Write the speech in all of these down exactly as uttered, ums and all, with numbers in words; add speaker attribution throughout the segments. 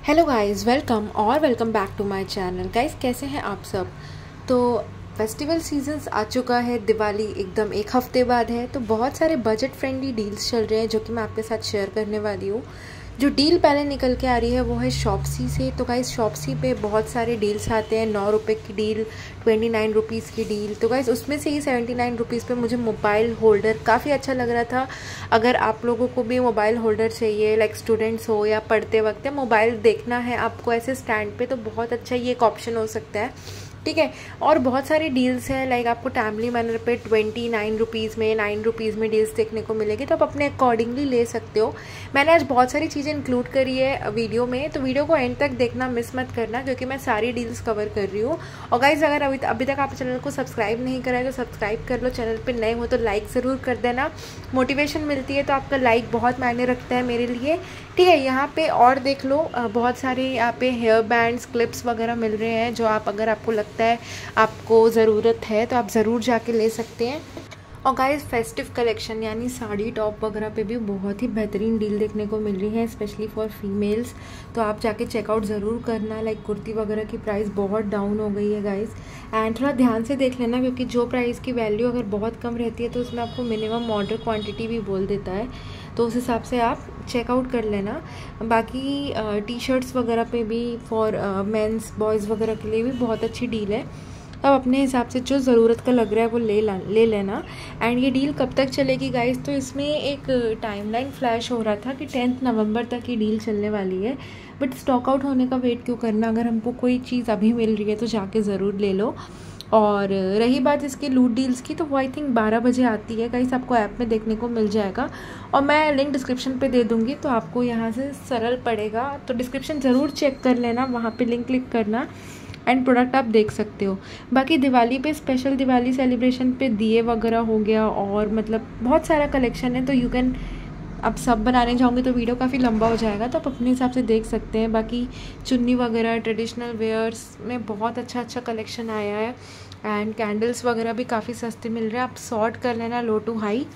Speaker 1: Hello guys, welcome और welcome back to my channel. Guys, कैसे हैं आप सब। तो फेस्टिवल सीजन्स आ चुका है, दिवाली एकदम एक हफ्ते बाद है, तो बहुत सारे बजट फ्रेंडली डील्स चल रहे हैं जो कि मैं आपके साथ शेयर करने वाली हूँ। जो डील पहले निकल के आ रही है वो है शॉप्सी से। तो गाइस, शॉप्सी पे बहुत सारे डील्स आते हैं। नौ रुपये की डील, ट्वेंटी नाइन रुपीज़ की डील। तो गाइस, उसमें से ही सेवेंटी नाइन रुपीज़ पे मुझे मोबाइल होल्डर काफ़ी अच्छा लग रहा था। अगर आप लोगों को भी मोबाइल होल्डर चाहिए, लाइक स्टूडेंट्स हो या पढ़ते वक्त या मोबाइल देखना है आपको ऐसे स्टैंड पे, तो बहुत अच्छा ये एक ऑप्शन हो सकता है। ठीक है। और बहुत सारी डील्स हैं, लाइक आपको टाइमली मैनर पे ट्वेंटी नाइन रुपीज़ में नाइन रुपीज़ में डील्स देखने को मिलेगी, तो आप अपने अकॉर्डिंगली ले सकते हो। मैंने आज बहुत सारी चीज़ें इंक्लूड करी है वीडियो में, तो वीडियो को एंड तक देखना मिस मत करना, क्योंकि मैं सारी डील्स कवर कर रही हूँ। और गाइस, अगर अभी अभी तक आप चैनल को सब्सक्राइब नहीं करा है तो सब्सक्राइब कर लो। चैनल पर नए हो तो लाइक ज़रूर कर देना, मोटिवेशन मिलती है, तो आपका लाइक बहुत मायने रखता है मेरे लिए। ठीक है। यहाँ पे और देख लो, बहुत सारे यहाँ पे हेयर बैंड्स, क्लिप्स वगैरह मिल रहे हैं, जो आप अगर आपको लगता है आपको ज़रूरत है तो आप ज़रूर जाके ले सकते हैं। और गाइस, फेस्टिव कलेक्शन यानी साड़ी टॉप वगैरह पे भी बहुत ही बेहतरीन डील देखने को मिल रही है, स्पेशली फॉर फीमेल्स। तो आप जाके चेकआउट ज़रूर करना। लाइक कुर्ती वगैरह की प्राइस बहुत डाउन हो गई है गाइस, एंड थोड़ा ध्यान से देख लेना, क्योंकि जो प्राइस की वैल्यू अगर बहुत कम रहती है तो उसमें आपको मिनिमम ऑर्डर क्वांटिटी भी बोल देता है, तो उस हिसाब से आप चेकआउट कर लेना। बाकी टी शर्ट्स वगैरह पे भी फॉर मेंस बॉयज़ वगैरह के लिए भी बहुत अच्छी डील है। अब अपने हिसाब से जो ज़रूरत का लग रहा है वो ले ला ले लेना। एंड ये डील कब तक चलेगी गाइस, तो इसमें एक टाइमलाइन फ्लैश हो रहा था कि टेंथ नवंबर तक ये डील चलने वाली है, बट स्टॉक आउट होने का वेट क्यों करना। अगर हमको कोई चीज़ अभी मिल रही है तो जाके ज़रूर ले लो। और रही बात इसके लूट डील्स की, तो वो आई थिंक बारह बजे आती है गाइस, आपको ऐप में देखने को मिल जाएगा, और मैं लिंक डिस्क्रिप्शन पे दे दूँगी, तो आपको यहाँ से सरल पड़ेगा। तो डिस्क्रिप्शन ज़रूर चेक कर लेना, वहाँ पे लिंक क्लिक करना एंड प्रोडक्ट आप देख सकते हो। बाकी दिवाली पे स्पेशल दिवाली सेलिब्रेशन पे दिए वगैरह हो गया, और मतलब बहुत सारा कलेक्शन है, तो यू कैन, अब सब बनाने जाऊँगी तो वीडियो काफ़ी लंबा हो जाएगा, तो आप अपने हिसाब से देख सकते हैं। बाकी चुन्नी वगैरह, ट्रेडिशनल वेयर्स में बहुत अच्छा अच्छा कलेक्शन आया है, एंड कैंडल्स वगैरह भी काफ़ी सस्ते मिल रहे हैं। आप सॉर्ट कर लेना लो टू हाई,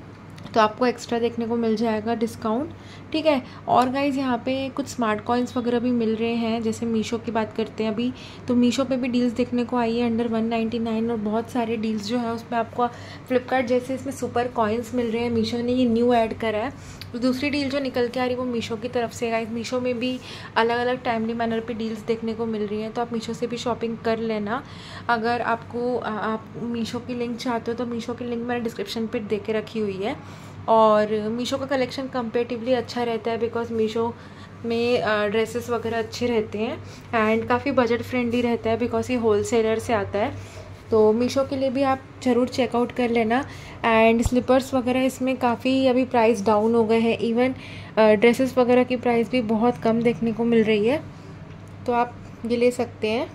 Speaker 1: तो आपको एक्स्ट्रा देखने को मिल जाएगा डिस्काउंट। ठीक है। और गाइज, यहाँ पे कुछ स्मार्ट कॉइन्स वगैरह भी मिल रहे हैं, जैसे मीशो की बात करते हैं अभी, तो मीशो पे भी डील्स देखने को आई है अंडर वन नाइन्टी नाइन, और बहुत सारे डील्स जो है उसमें आपको फ्लिपकार्ट जैसे इसमें सुपर कॉइन्स मिल रहे हैं। मीशो ने ये न्यू ऐड करा है। तो दूसरी डील जो निकल के आ रही है वो मीशो की तरफ से। गाइज, मीशो में भी अलग अलग टाइमली मैनर पे डील्स देखने को मिल रही हैं, तो आप मीशो से भी शॉपिंग कर लेना। अगर आपको आप मीशो की लिंक चाहते हो तो मीशो की लिंक मैंने डिस्क्रिप्शन पर दे के रखी हुई है। और मीशो का कलेक्शन कंपेरेटिवली अच्छा रहता है, बिकॉज मीशो में ड्रेसेस वगैरह अच्छे रहते हैं, एंड काफ़ी बजट फ्रेंडली रहता है, बिकॉज ये होलसेलर से आता है। तो मीशो के लिए भी आप ज़रूर चेकआउट कर लेना। एंड स्लीपर्स वगैरह इसमें काफ़ी अभी प्राइस डाउन हो गए हैं, इवन ड्रेसेस वगैरह की प्राइस भी बहुत कम देखने को मिल रही है, तो आप ये ले सकते हैं।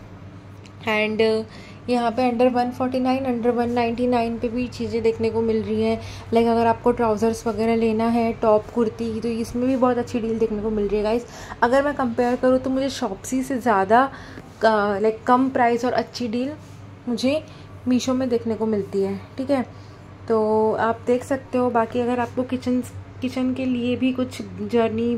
Speaker 1: एंड यहाँ पे under one forty nine, under one ninety nine पे भी चीज़ें देखने को मिल रही हैं। लाइक अगर आपको ट्राउज़र्स वगैरह लेना है, टॉप कुर्ती, तो इसमें भी बहुत अच्छी डील देखने को मिल रही है गाइस। अगर मैं कंपेयर करूँ तो मुझे शॉप्सी से ज़्यादा लाइक कम प्राइस और अच्छी डील मुझे मीशो में देखने को मिलती है। ठीक है। तो आप देख सकते हो। बाकी अगर आपको किचन किचन के लिए भी कुछ जर्नी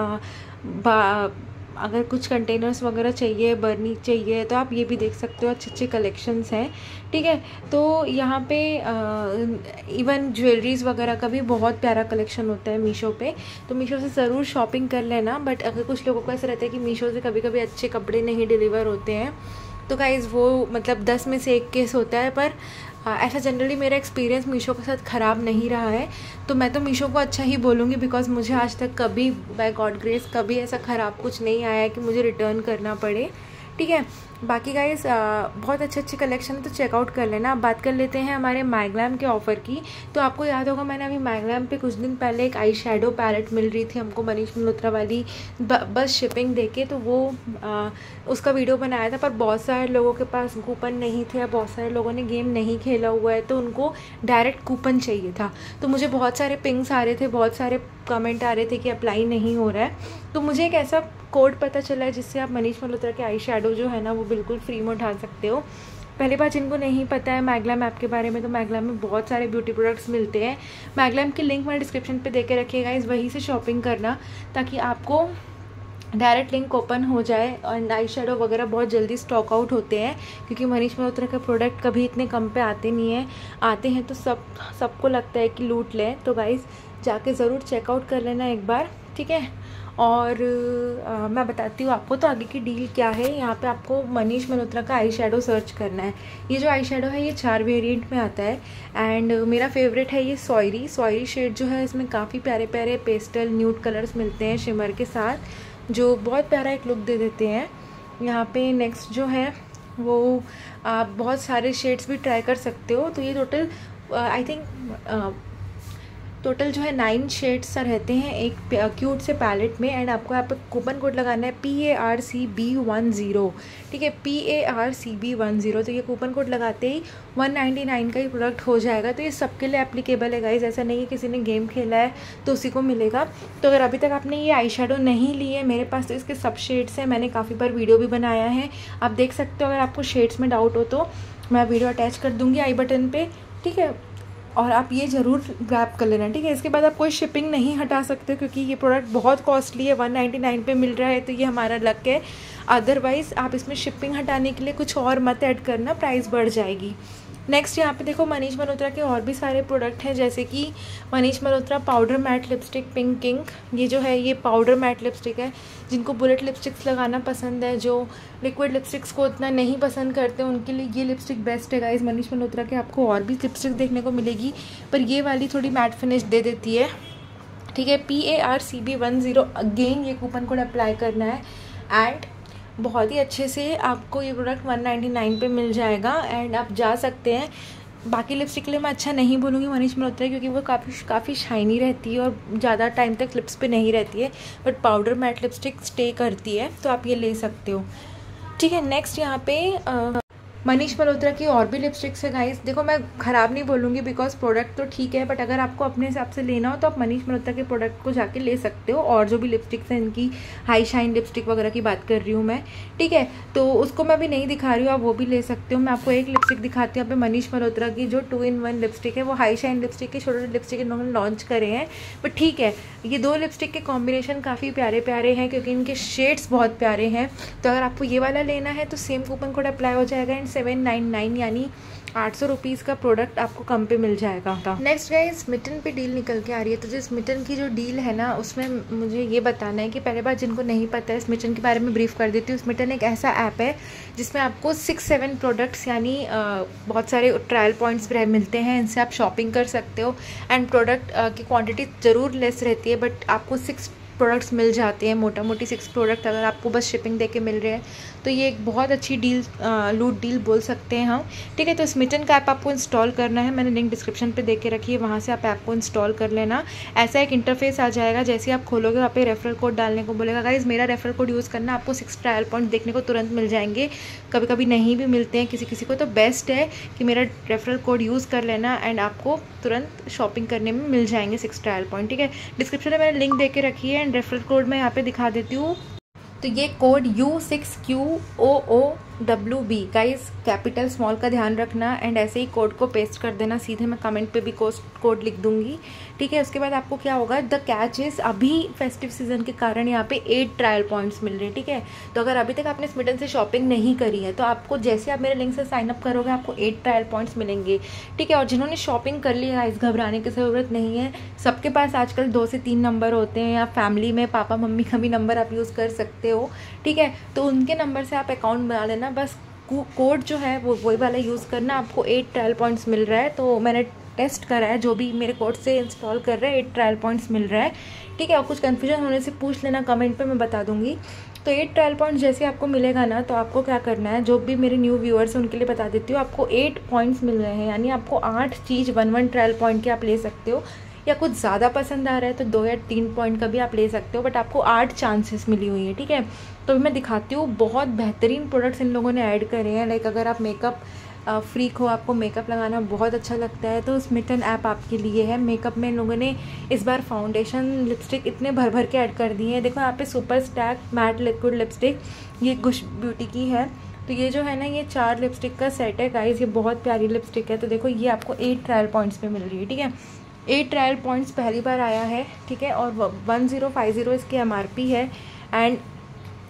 Speaker 1: अगर कुछ कंटेनर्स वगैरह चाहिए, बर्नी चाहिए, तो आप ये भी देख सकते हो। अच्छे अच्छे कलेक्शंस हैं। ठीक है। तो यहाँ पे इवन ज्वेलरीज वगैरह का भी बहुत प्यारा कलेक्शन होता है मीशो पे, तो मीशो से ज़रूर शॉपिंग कर लेना। बट अगर कुछ लोगों को ऐसा रहता है कि मीशो से कभी कभी अच्छे कपड़े नहीं डिलीवर होते हैं, तो गाइज़ वो मतलब दस में से एक केस होता है, पर ऐसा जनरली मेरा एक्सपीरियंस मीशो के साथ ख़राब नहीं रहा है, तो मैं तो मीशो को अच्छा ही बोलूँगी, बिकॉज मुझे आज तक कभी बाय गॉड ग्रेस कभी ऐसा ख़राब कुछ नहीं आया है कि मुझे रिटर्न करना पड़े। ठीक है। बाकी गाइस, बहुत अच्छे अच्छे कलेक्शन है, तो चेकआउट कर लेना। अब बात कर लेते हैं हमारे माइग्लैम के ऑफ़र की। तो आपको याद होगा, मैंने अभी माइग्लैम पे कुछ दिन पहले एक आई शेडो पैलेट मिल रही थी हमको मनीष मल्होत्रा वाली, बस शिपिंग देके, तो वो आ, उसका वीडियो बनाया था, पर बहुत सारे लोगों के पास कूपन नहीं थे, बहुत सारे लोगों ने गेम नहीं खेला हुआ है, तो उनको डायरेक्ट कूपन चाहिए था। तो मुझे बहुत सारे पिंग्स आ रहे थे, बहुत सारे कमेंट आ रहे थे कि अप्लाई नहीं हो रहा है। तो मुझे एक ऐसा कोड पता चला है जिससे आप मनीष मल्होत्रा के आई शेडो जो है ना वो बिल्कुल फ्री में उठा सकते हो। पहली बात, जिनको नहीं पता है माइग्लैम ऐप के बारे में, तो माइग्लैम में बहुत सारे ब्यूटी प्रोडक्ट्स मिलते हैं। माइग्लैम की लिंक मैंने डिस्क्रिप्शन पे दे के रखिएगा, इस वहीं से शॉपिंग करना, ताकि आपको डायरेक्ट लिंक ओपन हो जाए एंड आई शेडो वगैरह बहुत जल्दी स्टॉक आउट होते हैं, क्योंकि मनीष मल्होत्रा के प्रोडक्ट कभी इतने कम पे आते नहीं हैं, आते हैं तो सब सबको लगता है कि लूट लें। तो गाइस जाके ज़रूर चेकआउट कर लेना एक बार, ठीक है। और आ, मैं बताती हूँ आपको तो आगे की डील क्या है। यहाँ पे आपको मनीष मल्होत्रा का आई शेडो सर्च करना है। ये जो आई शेडो है ये चार वेरिएंट में आता है एंड मेरा फेवरेट है ये सॉयरी सॉयरी शेड जो है। इसमें काफ़ी प्यारे प्यारे पेस्टल न्यूड कलर्स मिलते हैं शिमर के साथ, जो बहुत प्यारा एक लुक दे देते हैं। यहाँ पे नेक्स्ट जो है वो आप बहुत सारे शेड्स भी ट्राई कर सकते हो। तो ये टोटल आई थिंक टोटल जो है नाइन शेड्स सा रहते हैं एक क्यूट से पैलेट में। एंड आपको यहाँ पे कूपन कोड लगाना है P A R C B one zero, ठीक है, P A R C B one zero. तो ये कूपन कोड लगाते ही वन नाइन्टी नाइन का ही प्रोडक्ट हो जाएगा। तो ये सबके लिए एप्लीकेबल है गाइज, ऐसा नहीं है किसी ने गेम खेला है तो उसी को मिलेगा। तो अगर अभी तक आपने ये आई शेडो नहीं ली है, मेरे पास तो इसके सब शेड्स हैं, मैंने काफ़ी बार वीडियो भी बनाया है, आप देख सकते हो। अगर आपको शेड्स में डाउट हो तो मैं वीडियो अटैच कर दूँगी आई बटन पर, ठीक है, और आप ये ज़रूर ग्रैब कर लेना, ठीक है। इसके बाद आप कोई शिपिंग नहीं हटा सकते क्योंकि ये प्रोडक्ट बहुत कॉस्टली है, वन नाइन्टी नाइन पे मिल रहा है तो ये हमारा लक है। अदरवाइज़ आप इसमें शिपिंग हटाने के लिए कुछ और मत ऐड करना, प्राइस बढ़ जाएगी। नेक्स्ट यहाँ पे देखो मनीष मल्होत्रा के और भी सारे प्रोडक्ट हैं, जैसे कि Manish Malhotra powder matte lipstick pink king. ये जो है ये पाउडर मैट लिपस्टिक है। जिनको बुलेट लिपस्टिक्स लगाना पसंद है, जो लिक्विड लिपस्टिक्स को उतना नहीं पसंद करते, उनके लिए ये लिपस्टिक बेस्ट है गाइज। मनीष मल्होत्रा के आपको और भी लिपस्टिक देखने को मिलेगी, पर ये वाली थोड़ी मैट फिनिश दे देती है, ठीक है। P A R C B one zero again ये कूपन कोड अप्लाई करना है एंड बहुत ही अच्छे से आपको ये प्रोडक्ट वन नाइन्टी नाइन पे मिल जाएगा एंड आप जा सकते हैं। बाकी लिपस्टिक के लिए मैं अच्छा नहीं बोलूँगी मनीष मल्होत्रा, क्योंकि वो काफ़ी काफ़ी शाइनी रहती है और ज़्यादा टाइम तक लिप्स पे नहीं रहती है, but powder matte lipstick stay करती है, तो आप ये ले सकते हो, ठीक है। नेक्स्ट यहाँ पे आ, मनीष मल्होत्रा की और भी लिपस्टिक्स है गाइस। देखो मैं ख़राब नहीं बोलूँगी बिकॉज प्रोडक्ट तो ठीक है, बट अगर आपको अपने हिसाब से लेना हो तो आप मनीष मल्होत्रा के प्रोडक्ट को जाके ले सकते हो। और जो भी लिपस्टिक्स हैं इनकी हाई शाइन लिपस्टिक वगैरह की बात कर रही हूँ मैं, ठीक है, तो उसको मैं भी नहीं दिखा रही हूँ, आप वो भी ले सकते हो। मैं आपको एक लिपस्टिक दिखाती हूँ यहाँ पे मनीष मल्होत्रा की जो टू इन वन लिपस्टिक है, वो हाई शाइन लिपस्टिक के छोटे छोटे लिपस्टिक इन्होंने लॉन्च करे हैं, बट ठीक है ये दो लिपस्टिक के कॉम्बिनेशन काफ़ी प्यारे प्यारे हैं क्योंकि इनके शेड्स बहुत प्यारे हैं। तो अगर आपको ये वाला लेना है तो सेम कूपन कोड अप्लाई हो जाएगा एंड सेवन नाइन नाइन यानी आठ सौ रुपीज़ का प्रोडक्ट आपको कम पे मिल जाएगा। नेक्स्ट गाइस स्मिटन पे डील निकल के आ रही है। तो जो स्मिटन की जो डील है ना, उसमें मुझे ये बताना है कि पहले बार जिनको नहीं पता है स्मिटन के बारे में ब्रीफ कर देती हूँ। स्मिटन एक ऐसा ऐप है जिसमें आपको सिक्स सेवन प्रोडक्ट्स यानी बहुत सारे ट्रायल पॉइंट्स मिलते हैं, इनसे आप शॉपिंग कर सकते हो एंड प्रोडक्ट की क्वान्टिटी ज़रूर लेस रहती है, बट आपको सिक्स प्रोडक्ट्स मिल जाते हैं, मोटा मोटी सिक्स प्रोडक्ट अगर आपको बस शिपिंग दे के मिल रहे हैं तो ये एक बहुत अच्छी डील लूट डील बोल सकते हैं हम, ठीक है। तो स्मिटन का ऐप आपको इंस्टॉल करना है, मैंने लिंक डिस्क्रिप्शन पे दे के रखी है, वहाँ से आप ऐप को इंस्टॉल कर लेना। ऐसा एक इंटरफेस आ जाएगा, जैसे आप खोलोगे वहाँ पे रेफरल कोड डालने को बोलेगा। गाइस मेरा रेफरल कोड यूज़ करना, आपको सिक्स ट्रायल पॉइंट देखने को तुरंत मिल जाएंगे, कभी कभी नहीं भी मिलते हैं किसी किसी को, तो बेस्ट है कि मेरा रेफरल कोड यूज़ कर लेना एंड आपको तुरंत शॉपिंग करने में मिल जाएंगे सिक्स ट्रायल पॉइंट, ठीक है। डिस्क्रिप्शन में मैंने लिंक दे के रखी है एंड रेफरल कोड मैं यहाँ पे दिखा देती हूँ। तो ये code U six Q O O W B guys capital small का ध्यान रखना एंड ऐसे ही कोड को पेस्ट कर देना सीधे, मैं कमेंट पे भी कोड लिख दूंगी, ठीक है। उसके बाद आपको क्या होगा, द कैच इज अभी फेस्टिव सीजन के कारण यहाँ पे एट ट्रायल पॉइंट्स मिल रहे हैं, ठीक है। तो अगर अभी तक आपने स्मिटन से शॉपिंग नहीं करी है तो आपको जैसे आप मेरे लिंक से साइन अप करोगे आपको एट ट्रायल पॉइंट्स मिलेंगे, ठीक है। और जिन्होंने शॉपिंग कर ली है इस घबराने की ज़रूरत नहीं है, सबके पास आजकल दो से तीन नंबर होते हैं या फैमिली में पापा मम्मी का भी नंबर आप यूज़ कर सकते हो, ठीक है। तो उनके नंबर से आप अकाउंट बना लेना, बस कोड जो है वो वही वाला यूज़ करना, आपको एट ट्रायल पॉइंट्स मिल रहा है। तो मैंने टेस्ट करा है, जो भी मेरे कोड से इंस्टॉल कर रहे हैं एट ट्रायल पॉइंट्स मिल रहा है, ठीक है। और कुछ कन्फ्यूजन होने से पूछ लेना कमेंट पे, मैं बता दूंगी। तो एट ट्रायल पॉइंट जैसे आपको मिलेगा ना, तो आपको क्या करना है, जो भी मेरे न्यू व्यूअर्स हैं उनके लिए बता देती हूँ, आपको एट पॉइंट्स मिल रहे हैं, यानी आपको आठ चीज़ वन वन ट्रायल पॉइंट के आप ले सकते हो, या कुछ ज़्यादा पसंद आ रहा है तो दो या तीन पॉइंट का भी आप ले सकते हो, बट आपको आठ चांसेस मिली हुई है, ठीक है। तो मैं दिखाती हूँ, बहुत बेहतरीन प्रोडक्ट्स इन लोगों ने ऐड करे हैं। लाइक अगर आप मेकअप फ्रीक हो, आपको मेकअप लगाना बहुत अच्छा लगता है, तो स्मिटन ऐप आपके लिए है। मेकअप में इन लोगों ने इस बार फाउंडेशन लिपस्टिक इतने भर भर के ऐड कर दिए हैं। देखो यहाँ पे super stack matte liquid lipstick, ये गुश ब्यूटी की है। तो ये जो है ना, ये चार लिपस्टिक का सेट है गाइज, ये बहुत प्यारी लिपस्टिक है। तो देखो ये आपको एट ट्रायल पॉइंट्स पे मिल रही है, ठीक है। एट ट्रायल पॉइंट्स पहली बार आया है, ठीक है। और वन ज़ीरो फाइव ज़ीरो इसकी एम आर पी है एंड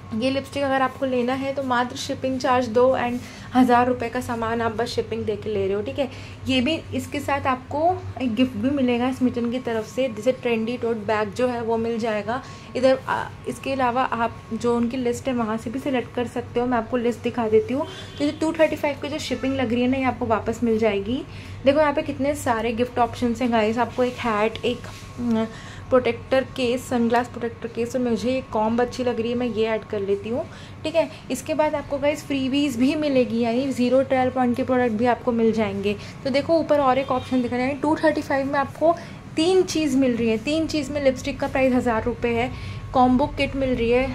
Speaker 1: ये लिपस्टिक अगर आपको लेना है तो मात्र शिपिंग चार्ज दो एंड हज़ार रुपये का सामान आप बस शिपिंग दे के ले रहे हो, ठीक है। ये भी इसके साथ आपको एक गिफ्ट भी मिलेगा स्मिटन की तरफ से, जैसे ट्रेंडी टोट बैग जो है वो मिल जाएगा इधर। इसके अलावा आप जो उनकी लिस्ट है वहाँ से भी सिलेक्ट कर सकते हो। मैं आपको लिस्ट दिखा देती हूँ। तो ये टू थर्टी फाइव की जो शिपिंग लग रही है ना, ये आपको वापस मिल जाएगी। देखो यहाँ पे कितने सारे गिफ्ट ऑप्शन हैं गाइस। आपको एक हैट, एक protector case, sunglass protector case, और मुझे एक कॉम्ब अच्छी लग रही है, मैं ये ऐड कर लेती हूँ, ठीक है। इसके बाद आपको गाइस फ्रीबीज भी मिलेगी, यानी जीरो ट्रायल पॉइंट के प्रोडक्ट भी आपको मिल जाएंगे। तो देखो ऊपर और एक ऑप्शन दिख रहा है, यानी टू थर्टी फाइव में आपको तीन चीज़ मिल रही है। तीन चीज़ में लिपस्टिक का प्राइस हज़ार रुपये है, कॉम्बो किट मिल रही है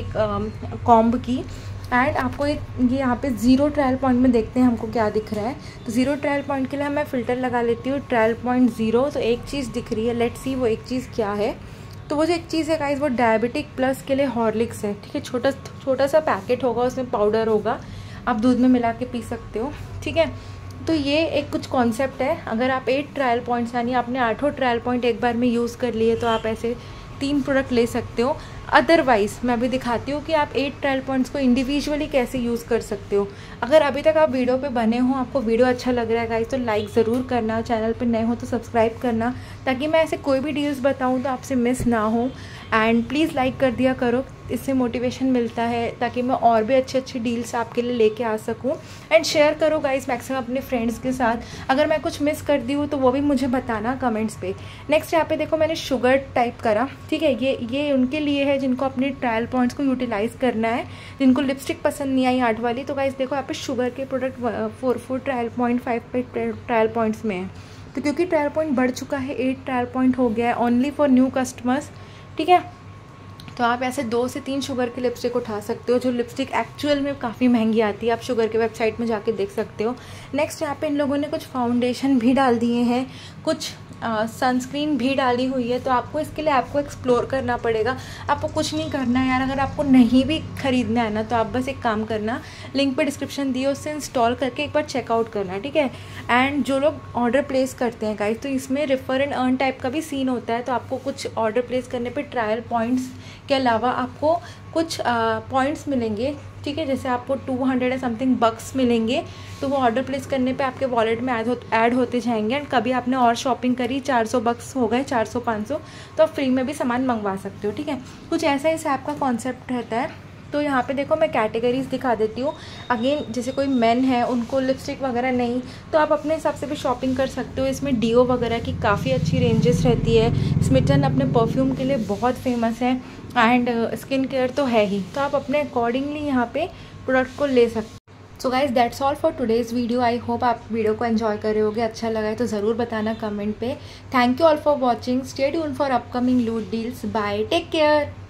Speaker 1: एक कॉम्ब की, एंड आपको एक ये यहाँ पे ज़ीरो ट्रायल पॉइंट में देखते हैं हमको क्या दिख रहा है। तो ज़ीरो ट्रायल पॉइंट के लिए मैं फ़िल्टर लगा लेती हूँ ट्रायल पॉइंट ज़ीरो। तो एक चीज़ दिख रही है, लेट्स सी वो एक चीज़ क्या है। तो वो जो एक चीज़ है गाइस, वो डायबिटिक प्लस के लिए हॉर्लिक्स है, ठीक है। छोटा छोटा सा पैकेट होगा, उसमें पाउडर होगा, आप दूध में मिला के पी सकते हो, ठीक है। तो ये एक कुछ कॉन्सेप्ट है। अगर आप एट ट्रायल पॉइंट्स, यानी आपने आठों ट्रायल पॉइंट एक बार में यूज़ कर लिए, तो आप ऐसे तीन प्रोडक्ट ले सकते हो। अदरवाइज़ मैं अभी दिखाती हूँ कि आप एट ट्रायल पॉइंट्स को इंडिविजुअली कैसे यूज़ कर सकते हो। अगर अभी तक आप वीडियो पे बने हो, आपको वीडियो अच्छा लग रहा है गाइस, तो लाइक ज़रूर करना, चैनल पे नए हो तो सब्सक्राइब करना, ताकि मैं ऐसे कोई भी डील्स बताऊँ तो आपसे मिस ना हो। एंड प्लीज़ लाइक कर दिया करो, इससे मोटिवेशन मिलता है ताकि मैं और भी अच्छे अच्छे डील्स आपके लिए लेके आ सकूं। एंड शेयर करो गाइस मैक्सिमम अपने फ्रेंड्स के साथ। अगर मैं कुछ मिस कर दी हूँ तो वो भी मुझे बताना कमेंट्स पे। नेक्स्ट यहाँ पे देखो मैंने शुगर टाइप करा, ठीक है। ये ये उनके लिए है जिनको अपने ट्रायल पॉइंट्स को यूटिलाइज़ करना है, जिनको लिपस्टिक पसंद नहीं आई आर्ट वाली। तो गाइस देखो यहाँ पे शुगर के product four four trial point five पे ट्रायल पॉइंट्स में है। तो क्योंकि ट्रायल पॉइंट बढ़ चुका है, एट ट्रायल पॉइंट हो गया है ओनली फॉर न्यू कस्टमर्स, ठीक है। तो आप ऐसे दो से तीन शुगर की लिपस्टिक उठा सकते हो, जो लिपस्टिक एक्चुअल में काफ़ी महंगी आती है। आप शुगर के वेबसाइट में जाके देख सकते हो। नेक्स्ट यहाँ पे इन लोगों ने कुछ फाउंडेशन भी डाल दिए हैं, कुछ सनस्क्रीन भी डाली हुई है। तो आपको इसके लिए आपको एक्सप्लोर करना पड़ेगा। आपको कुछ नहीं करना है यार, अगर आपको नहीं भी खरीदना है ना, तो आप बस एक काम करना, लिंक पे डिस्क्रिप्शन दिए, उससे इंस्टॉल करके एक बार चेकआउट करना, ठीक है। एंड जो लोग ऑर्डर प्लेस करते हैं गाइस, तो इसमें रेफर एंड अर्न टाइप का भी सीन होता है। तो आपको कुछ ऑर्डर प्लेस करने पे ट्रायल पॉइंट्स के अलावा आपको कुछ पॉइंट्स मिलेंगे, ठीक है। जैसे आपको टू हंड्रेड या समथिंग बक्स मिलेंगे, तो वो ऑर्डर प्लेस करने पे आपके वॉलेट में ऐड हो ऐड होते जाएंगे। एंड कभी आपने और शॉपिंग करी, चार सौ बक्स हो गए, चार सौ पाँच सौ, तो आप फ्री में भी सामान मंगवा सकते हो, ठीक है। कुछ ऐसा इस ऐप का कॉन्सेप्ट रहता है। तो यहाँ पे देखो मैं कैटेगरीज दिखा देती हूँ। अगेन जैसे कोई मेन है, उनको लिपस्टिक वगैरह नहीं, तो आप अपने हिसाब से भी शॉपिंग कर सकते हो। इसमें डीओ वगैरह की काफ़ी अच्छी रेंजेस रहती है। स्मिटन अपने परफ्यूम के लिए बहुत फेमस है, एंड स्किन केयर तो है ही। तो आप अपने अकॉर्डिंगली यहाँ पे प्रोडक्ट को ले सकते हो। So guys that's all for today's video. I hope आप वीडियो को एंजॉय कर रहे होगे, अच्छा लगा है तो ज़रूर बताना कमेंट पे। Thank you all for watching, stay tuned for upcoming loot deals. Bye, take care.